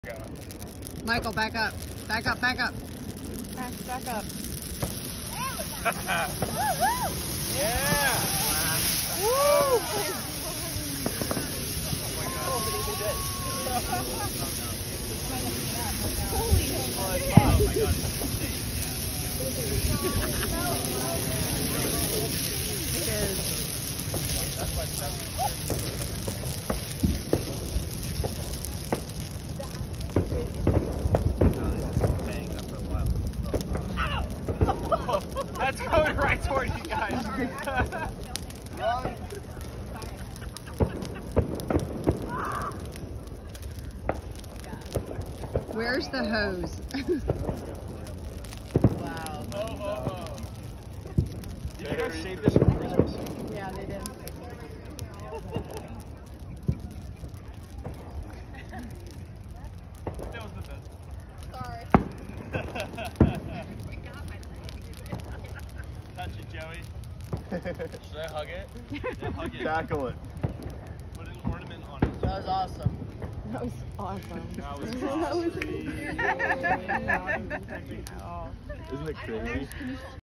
Michael, back up. Back up, back up. Back up. Yeah! Woo! That's going right toward you guys. Where's the hose? Wow. Did you guys save this for Christmas? Yeah, they did. That was the best. Sorry. Touch it, Joey. Should I hug it? Yeah, hug it. Tackle it. Put an ornament on it. That was awesome. That was awesome. That was That was awesome. awesome. Isn't it crazy?